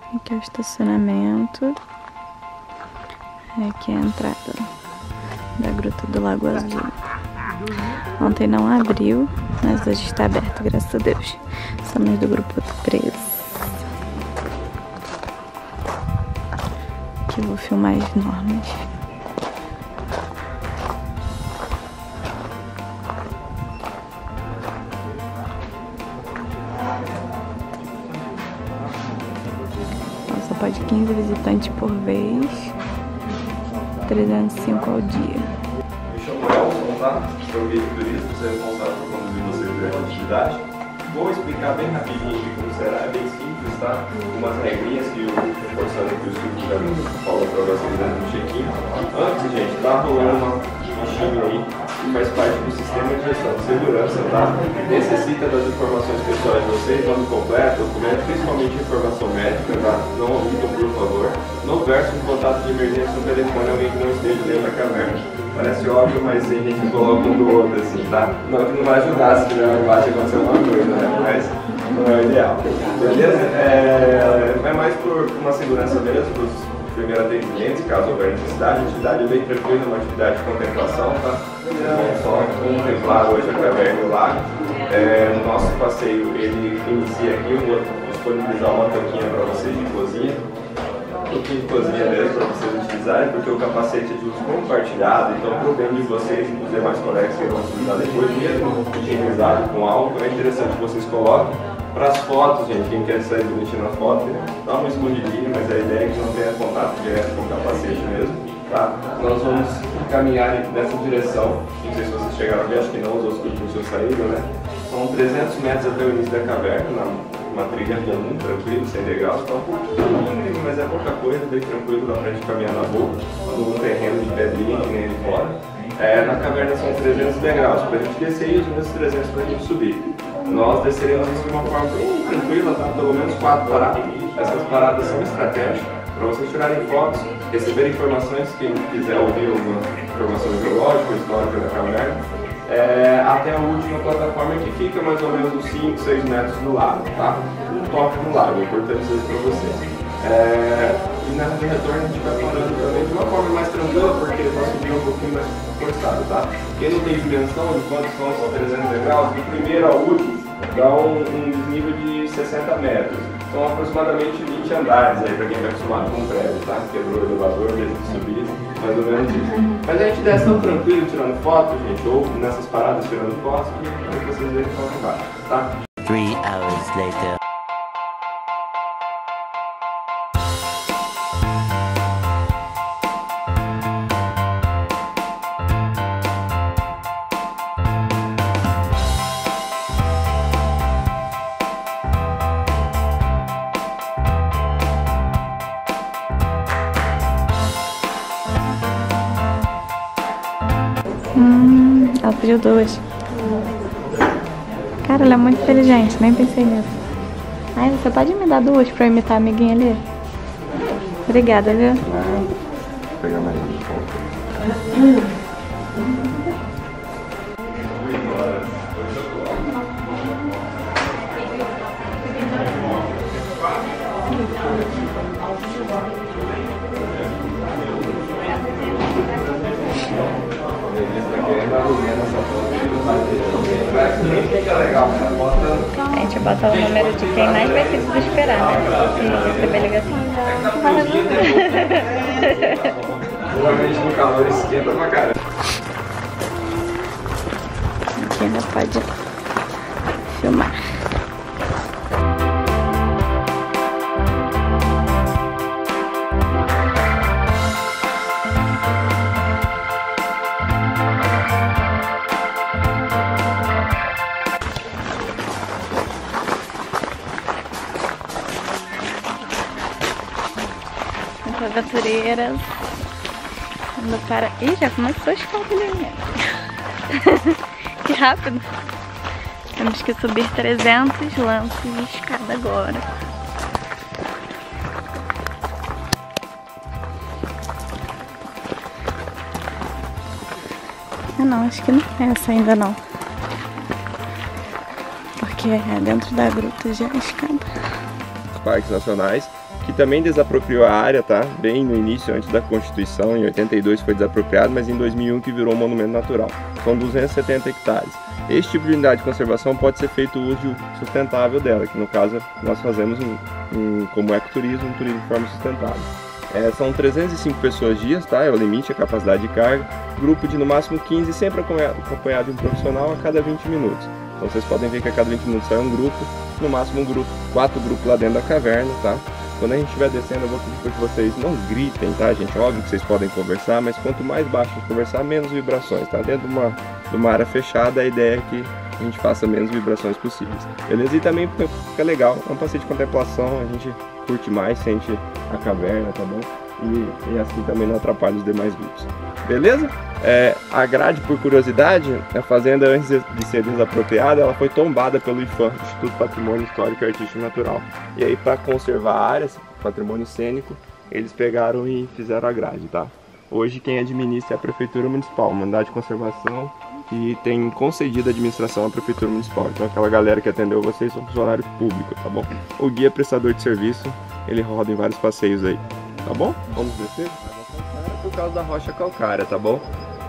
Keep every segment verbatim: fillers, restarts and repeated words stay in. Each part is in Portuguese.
Aqui é o estacionamento. Aqui é a entrada da Gruta do Lago Azul. Ontem não abriu, mas hoje está aberto, graças a Deus. Somos do grupo três. Aqui eu vou filmar as normas. Só pode quinze visitantes por vez. trezentos e cinco ao dia. Me chamo Elson, tá? Sou guia de turismo, sou responsável por conduzir vocês durante a atividade. Vou explicar bem rapidinho aqui como será, é bem simples, tá? Umas regrinhas que o reforçando que o Silvio já falou para vocês no check-in. Antes, gente, tá rolando uma bichinho aí que faz parte do sistema de gestão de segurança, tá? Necessita das informações pessoais de vocês, nome completo, documento, principalmente informação médica, tá? Não omitam, por favor. No verso, um contato de emergência no telefone, alguém que não esteja dentro da caverna. Parece óbvio, mas a gente coloca um do outro, assim, tá? Não que não vai ajudar se tiver um embate acontecer alguma coisa, né? Mas não é o ideal. Beleza? É, é mais por uma segurança mesmo, para os primeiros atendimentos, caso houver necessidade. A atividade é bem tranquila, uma atividade de contemplação, tá? Vamos só contemplar hoje a caverna do lago. É, o nosso passeio, ele inicia aqui, eu vou disponibilizar uma tanquinha para vocês de cozinha. Um pouquinho de cozinha mesmo para vocês utilizarem, porque o capacete é de uso compartilhado, então para o bem de vocês e dos demais colegas que vão utilizar depois, mesmo higienizado com álcool, é interessante que vocês coloquem. Para as fotos, gente, quem quer sair bonitinho na foto, dá uma escondidinha, mas a ideia é que não tenha contato direto com o capacete mesmo, tá? Nós vamos caminhar nessa direção, não sei se vocês chegaram ali, acho que não, os outros grupos já saíram, né? São trezentos metros até o início da caverna, uma trilha comum, tranquilo, sem degraus, tá um pouquinho, mas é pouca coisa, bem tranquilo, dá pra gente caminhar na boa, num terreno de pedrinha, que nem ali fora. É, na caverna são trezentos degraus, pra gente descer e os mesmos trezentos pra gente subir. Nós desceremos de uma forma bem tranquila, tá? Pelo menos quatro paradas. Essas paradas são estratégicas para vocês tirarem fotos, receberem informações, quem quiser ouvir alguma informação geológica, histórica da caverna. É, até a última plataforma que fica mais ou menos uns cinco, seis metros do lago, tá? Um toque no lago, é importante dizer isso para vocês. É, e na de retorno a gente vai parando também de uma forma mais tranquila, porque ele vai subir um pouquinho mais forçado, tá? Quem não tem dimensão de quantos são os trezentos degraus, do primeiro ao último dá um, um desnível de sessenta metros. São aproximadamente vinte andares aí para quem está acostumado com o prédio, tá? Quebrou o elevador, desde que subir, mais ou menos isso. Mas a gente desce tão tranquilo tirando foto, gente, ou nessas paradas tirando fotos, para vocês verem como vai, tá? Three hours later. Hum, ela pediu duas. Cara, ela é muito inteligente, nem pensei nisso. Ai, você pode me dar duas pra eu imitar a amiguinha ali? Obrigada, viu? Vou pegar mais um pouco. A gente bota o número de quem mais vai se desesperar, né? E receber ligação. Geralmente no calor esquenta pra caramba. Aqui ainda pode filmar. Aventureiras indo para... Ih, já começou a escadinha. Que rápido. Temos que subir trezentos lances de escada agora. Ah não, acho que não é essa ainda não. Porque é dentro da gruta já a escada. parques nacionais, que também desapropriou a área, tá? Bem no início, antes da Constituição, em oitenta e dois foi desapropriado, mas em dois mil e um que virou um monumento natural. São duzentos e setenta hectares. Este tipo de unidade de conservação pode ser feito o uso sustentável dela, que no caso nós fazemos um, um, como ecoturismo, um turismo de forma sustentável. É, são trezentas e cinco pessoas dias, tá? É o limite, a capacidade de carga. Grupo de no máximo quinze, sempre acompanhado de um profissional a cada vinte minutos. Então vocês podem ver que a cada vinte minutos sai um grupo, no máximo um grupo, quatro grupos lá dentro da caverna, tá? Quando a gente estiver descendo, eu vou pedir para que vocês não gritem, tá, gente? Óbvio que vocês podem conversar, mas quanto mais baixo a gente conversar, menos vibrações, tá? Dentro de uma, de uma área fechada, a ideia é que a gente faça menos vibrações possíveis, beleza? E também fica legal, é um passeio de contemplação, a gente curte mais, sente a caverna, tá bom? E, e assim também não atrapalha os demais grupos, beleza? É, a grade, por curiosidade, a fazenda, antes de ser desapropriada, ela foi tombada pelo IFAM, Instituto Patrimônio Histórico e Artístico Natural. E aí, para conservar a área, patrimônio cênico, eles pegaram e fizeram a grade, tá? Hoje quem administra é a Prefeitura Municipal, uma unidade de conservação que tem concedida a administração à Prefeitura Municipal. Então aquela galera que atendeu vocês são funcionários públicos, tá bom? O guia prestador de serviço, ele roda em vários passeios aí, tá bom? Vamos descer? Por causa da rocha calcária, tá bom?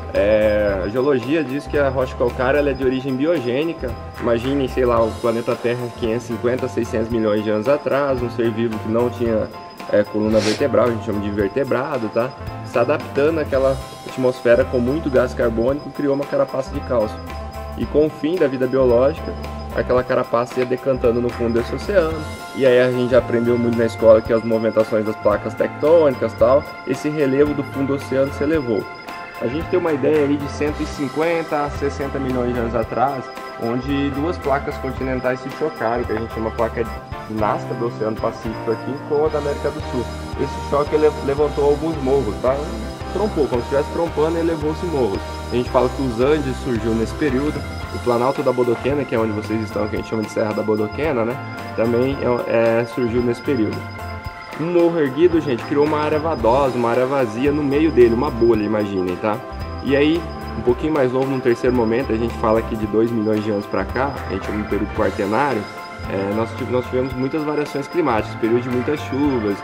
É, a geologia diz que a rocha calcária ela é de origem biogênica. Imaginem, sei lá, o planeta Terra quinhentos e cinquenta, seiscentos milhões de anos atrás, um ser vivo que não tinha é, coluna vertebral, a gente chama de vertebrado, tá? Se adaptando àquela atmosfera com muito gás carbônico, criou uma carapaça de cálcio. E com o fim da vida biológica, aquela carapaça ia decantando no fundo desse oceano. E aí a gente já aprendeu muito na escola que as movimentações das placas tectônicas e tal, esse relevo do fundo do oceano se elevou. A gente tem uma ideia aí de cento e cinquenta a sessenta milhões de anos atrás, onde duas placas continentais se chocaram, que a gente chama placa de Nazca do Oceano Pacífico aqui com a da América do Sul. Esse choque ele levantou alguns morros, tá? Trompou, como se estivesse trompando e elevou esses morros. A gente fala que os Andes surgiu nesse período, o Planalto da Bodoquena, que é onde vocês estão, que a gente chama de Serra da Bodoquena, né? Também é, é, surgiu nesse período. Um morro erguido, gente, criou uma área vadosa, uma área vazia no meio dele, uma bolha, imaginem, tá? E aí, um pouquinho mais novo, num terceiro momento, a gente fala aqui de dois milhões de anos para cá, a gente chama de período quaternário, é, nós, nós tivemos muitas variações climáticas, período de muitas chuvas,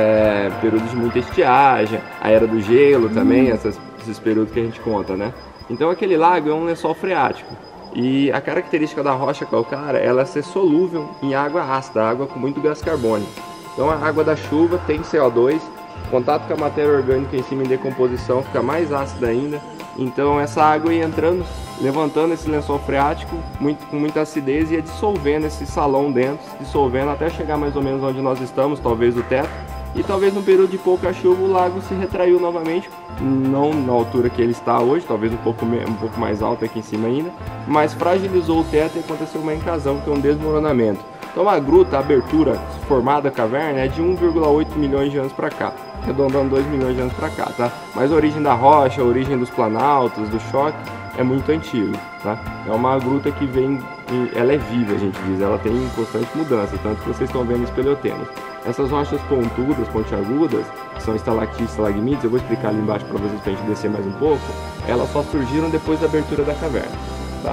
é, período de muita estiagem, a era do gelo também, essas, esses períodos que a gente conta, né? Então aquele lago é um lençol freático. E a característica da rocha calcária, ela é ser solúvel em água ácida, água com muito gás carbônico. Então a água da chuva tem C O dois, contato com a matéria orgânica em cima em decomposição fica mais ácida ainda. Então essa água ia entrando, levantando esse lençol freático muito, com muita acidez e ia dissolvendo esse salão dentro, dissolvendo até chegar mais ou menos onde nós estamos, talvez o teto. E talvez num período de pouca chuva o lago se retraiu novamente, não na altura que ele está hoje, talvez um pouco, um pouco mais alto aqui em cima ainda, mas fragilizou o teto e aconteceu uma encasão, que é um desmoronamento. Então a gruta, a abertura formada a caverna é de um vírgula oito milhões de anos para cá, arredondando dois milhões de anos para cá, tá? Mas a origem da rocha, a origem dos planaltos, do choque, é muito antigo, tá? É uma gruta que vem, ela é viva, a gente diz, ela tem constante mudança, tanto que vocês estão vendo espeleotemas. Essas rochas pontudas, pontiagudas, que são estalactites e estalagmites, eu vou explicar ali embaixo para vocês, para a gente descer mais um pouco, elas só surgiram depois da abertura da caverna, tá?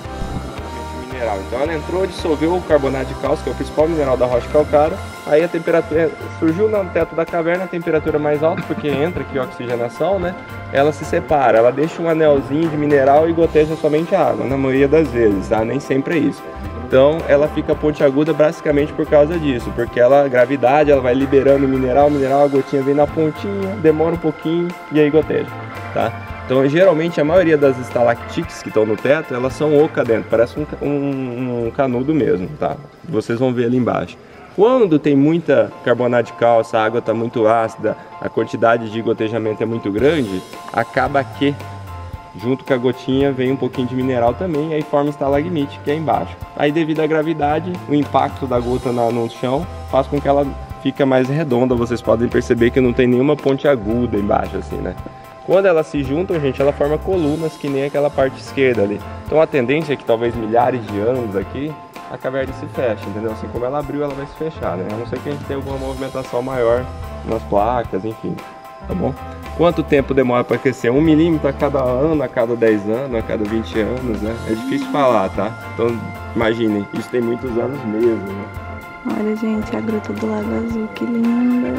Mineral. Então ela entrou, dissolveu o carbonato de cálcio, que é o principal mineral da rocha calcária, aí a temperatura surgiu no teto da caverna, a temperatura mais alta, porque entra aqui a oxigenação, né? Ela se separa, ela deixa um anelzinho de mineral e goteja somente a água, na maioria das vezes, tá? Nem sempre é isso. Então ela fica pontiaguda basicamente por causa disso, porque ela, a gravidade, ela vai liberando o mineral, o mineral, a gotinha vem na pontinha, demora um pouquinho e aí goteja, tá? Então geralmente a maioria das estalactites que estão no teto, elas são oca dentro, parece um, um, um canudo mesmo, tá? Vocês vão ver ali embaixo. Quando tem muita carbonato de cálcio, a água está muito ácida, a quantidade de gotejamento é muito grande, acaba que junto com a gotinha vem um pouquinho de mineral também, e aí forma estalagmite, que é embaixo. Aí devido à gravidade, o impacto da gota na, no chão faz com que ela fique mais redonda. Vocês podem perceber que não tem nenhuma ponte aguda embaixo assim, né? Quando elas se juntam, gente, ela forma colunas que nem aquela parte esquerda ali. Então a tendência é que talvez milhares de anos aqui, a caverna se feche, entendeu? Assim como ela abriu, ela vai se fechar, né? A não ser que a gente tenha alguma movimentação maior nas placas, enfim, tá bom? Quanto tempo demora para crescer? Um milímetro a cada ano, a cada dez anos, a cada vinte anos, né? É difícil falar, tá? Então, imaginem, isso tem muitos anos mesmo, né? Olha, gente, a Gruta do Lago Azul, que linda.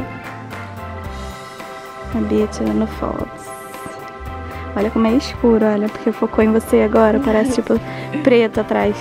A Bia tirando fotos. Olha como é escuro, olha, porque focou em você agora, parece tipo preto atrás.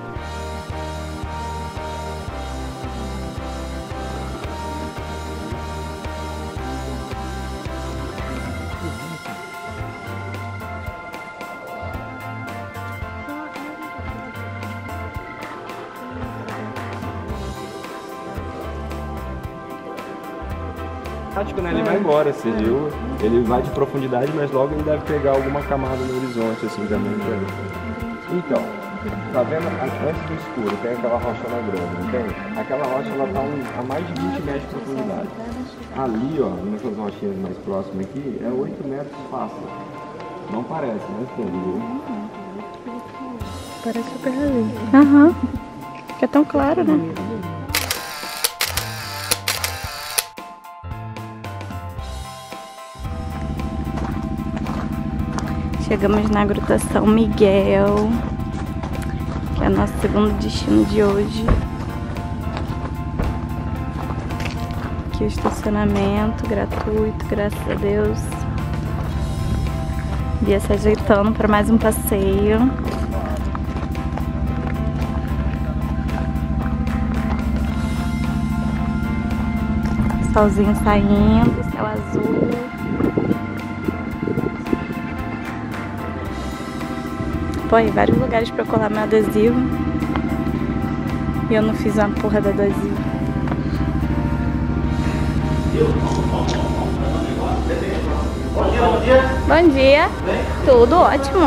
Né? Ele vai embora, você viu? Ele vai de profundidade, mas logo ele deve pegar alguma camada no horizonte, assim, também. Então, tá vendo? Antes do escuro, tem aquela rocha na grama, entende? Aquela rocha, ela tá um, a mais de vinte metros de profundidade. Ali, ó, nessas rochinhas mais próximas aqui, é oito metros fácil. Não parece, mas tem, viu? Parece super ali. Aham. Que é tão claro, né? Chegamos na Gruta São Miguel, que é o nosso segundo destino de hoje. Aqui o estacionamento gratuito, graças a Deus. Bia se ajeitando para mais um passeio. Solzinho saindo, céu azul. Pô, em vários lugares pra eu colar meu adesivo. E eu não fiz uma porra do adesivo. Bom dia, bom dia. Bom dia. Bem? Tudo ótimo.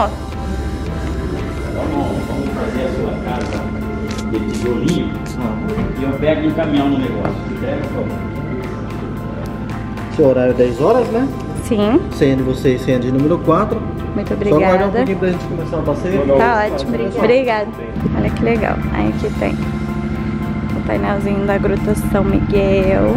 Vamos, vamos fazer a sua casa de tijolinho e eu pego um caminhão no negócio. Entrega, por favor. Seu horário é dez horas, né? Sim. Senha de vocês, senha de número quatro. Muito Só guardar um obrigada. pouquinho pra gente começar o passeio. Tá ótimo. Obrigada. Olha que legal. Aí aqui tem o painelzinho da Gruta São Miguel.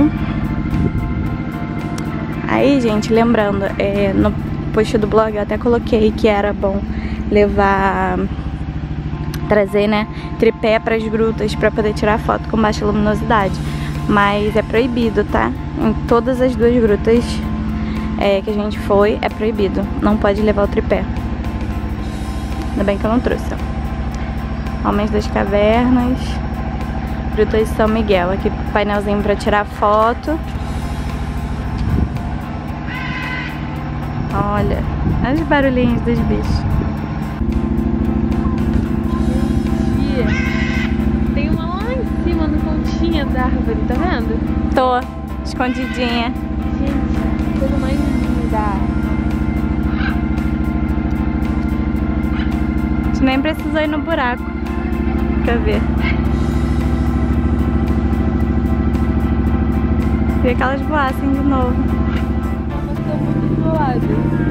Aí, gente, lembrando, é, no post do blog eu até coloquei que era bom levar, trazer, né, tripé para as grutas para poder tirar foto com baixa luminosidade. Mas é proibido, tá? Em todas as duas grutas é, que a gente foi, é proibido. Não pode levar o tripé. Ainda bem que eu não trouxe, ó. Homens das Cavernas, Gruta de São Miguel. Aqui painelzinho pra tirar foto. Olha, olha os barulhinhos dos bichos. Tem uma lá em cima no pontinha da árvore, tá vendo? Tô escondidinha. Gente, coisa mais linda. A gente nem precisou ir no buraco pra ver. Queria que elas voassem de novo. Mas tô muito isolada.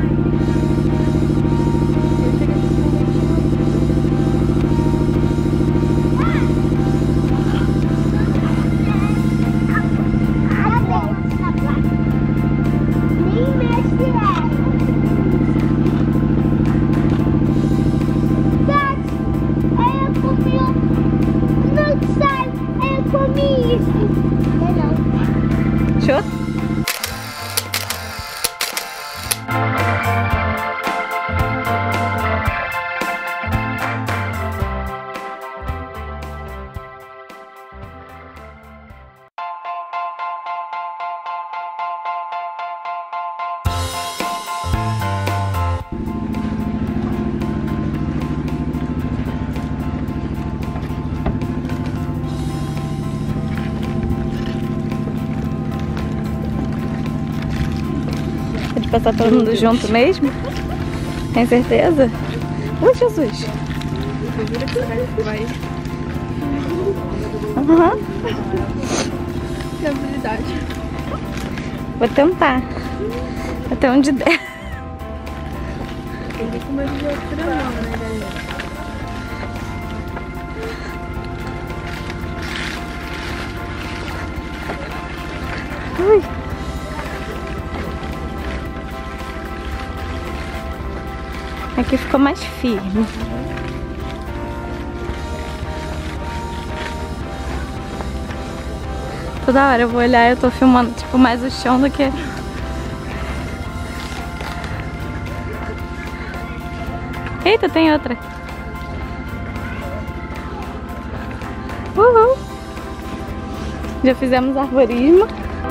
Show? Passar todo mundo junto mesmo? Tem certeza? Ui, Jesus! Uhum. Que habilidade. Vou tentar. Até onde der. Tem que comer de outra mão, né, galera? Ui! Aqui ficou mais firme. toda hora eu vou olhar e eu tô filmando tipo mais o chão do que... Eita, tem outra. Uhul. Já fizemos arborismo.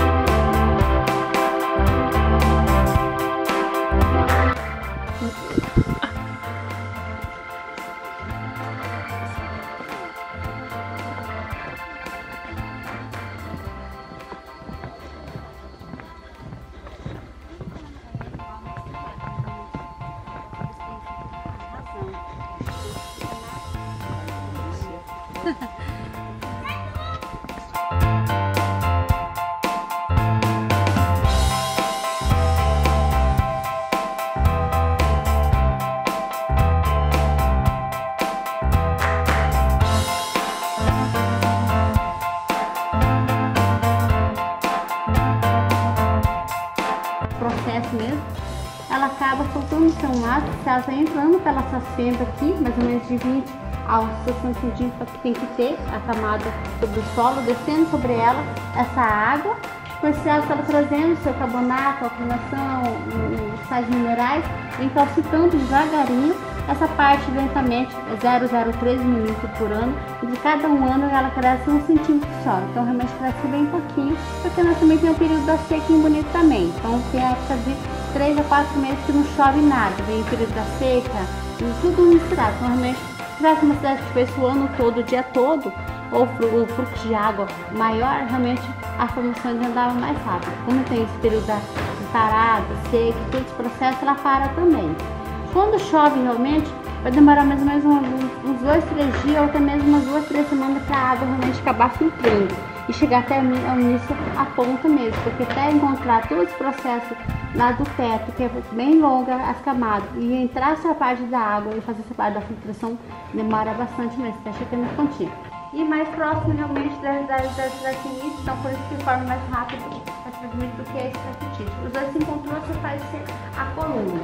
Processo mesmo, ela acaba soltando o seu mato, se ela está entrando pela sacenta aqui, mais ou menos de vinte aos sessenta centímetros, que tem que ter a camada sobre o solo, descendo sobre ela essa água, com esse água ela trazendo seu carbonato, alcalinação, os sais minerais, encalcitando devagarinho essa parte lentamente, zero vírgula zero três milímetros por ano, e de cada um ano ela cresce um centímetro só, então realmente cresce bem pouquinho, porque nós também temos o período da seca em Bonito também, então tem a época de três a quatro meses que não chove nada, vem o período da seca, e tudo misturado, então realmente se tivesse uma cidade que tivesse o ano todo, o dia todo, ou o fluxo de água maior, realmente a formação andava mais rápido. Como tem esse período da parada, seca, todo esse processo, ela para também. Quando chove realmente, vai demorar mais ou menos uns dois, três dias ou até mesmo umas duas, três semanas para a água realmente acabar filtrando e chegar até o início a ponta mesmo, porque até encontrar todo esse processo lá do teto, que é bem longa as camadas, e entrar essa parte da água e fazer essa parte da filtração demora bastante mesmo, até chegando no pontinho. E mais próximo realmente das estratinídeos, então por isso que forma mais rápido a estratinídeo do que a estratitídeo. Os dois se encontrou, você faz a coluna.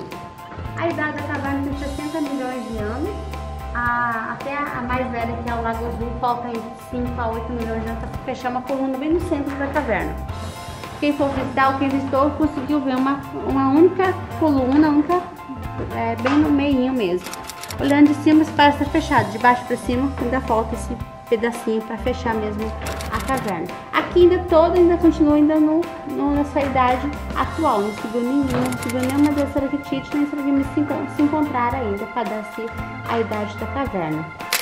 A idade da caverna tem sessenta milhões de anos, a, até a, a mais velha, que é o Lago Azul, falta entre cinco a oito milhões de anos para fechar uma coluna bem no centro da caverna. Quem for visitar ou quem visitou conseguiu ver uma, uma única coluna, única, é, bem no meio mesmo. Olhando de cima, parece estar fechado, de baixo para cima ainda falta esse pedacinho para fechar mesmo a caverna. Aqui ainda todo ainda continua ainda no, no, na sua idade atual, não subiu nenhum, não subiu nenhuma das estalactites nem estalagmites se, se encontrar ainda para dar-se a idade da caverna.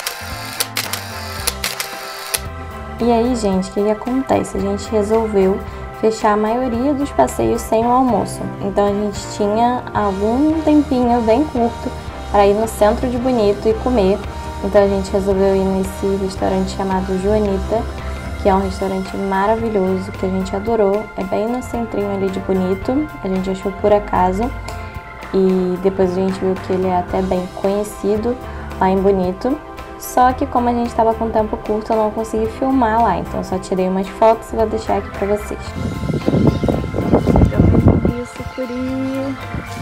E aí, gente, o que, que acontece? A gente resolveu fechar a maioria dos passeios sem o almoço. Então a gente tinha algum tempinho bem curto para ir no centro de Bonito e comer. Então a gente resolveu ir nesse restaurante chamado Joanita, que é um restaurante maravilhoso, que a gente adorou. É bem no centrinho ali de Bonito, a gente achou por acaso. E depois a gente viu que ele é até bem conhecido lá em Bonito. Só que como a gente estava com tempo curto, eu não consegui filmar lá. Então só tirei umas fotos e vou deixar aqui pra vocês. Isso, Curi.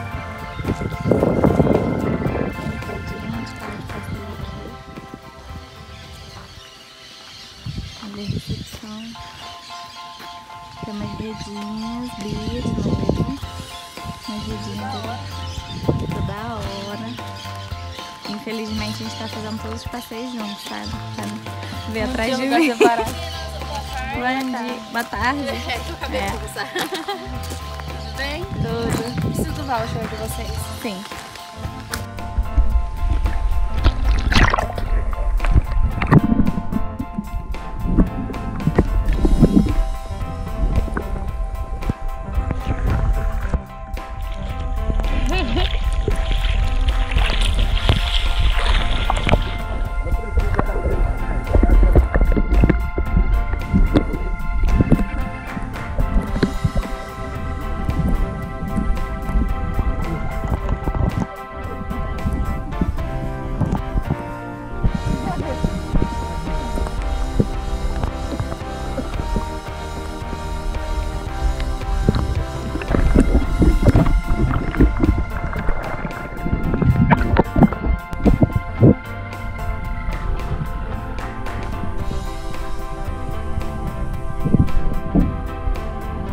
Olha a recepção. Tem umas redinhas, Bia de novo. Umas redinhas ali. Toda hora. Infelizmente a gente tá fazendo todos os passeios juntos, sabe? Pra não ver atrás de mim. Bom dia. Boa tarde. É, tô acabei de começar. Tudo bem? Tudo. Preciso do voucher de vocês. Sim.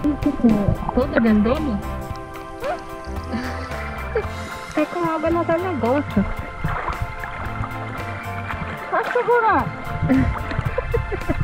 Toda dentro dele? É com água não dá negócio. Pode segurar.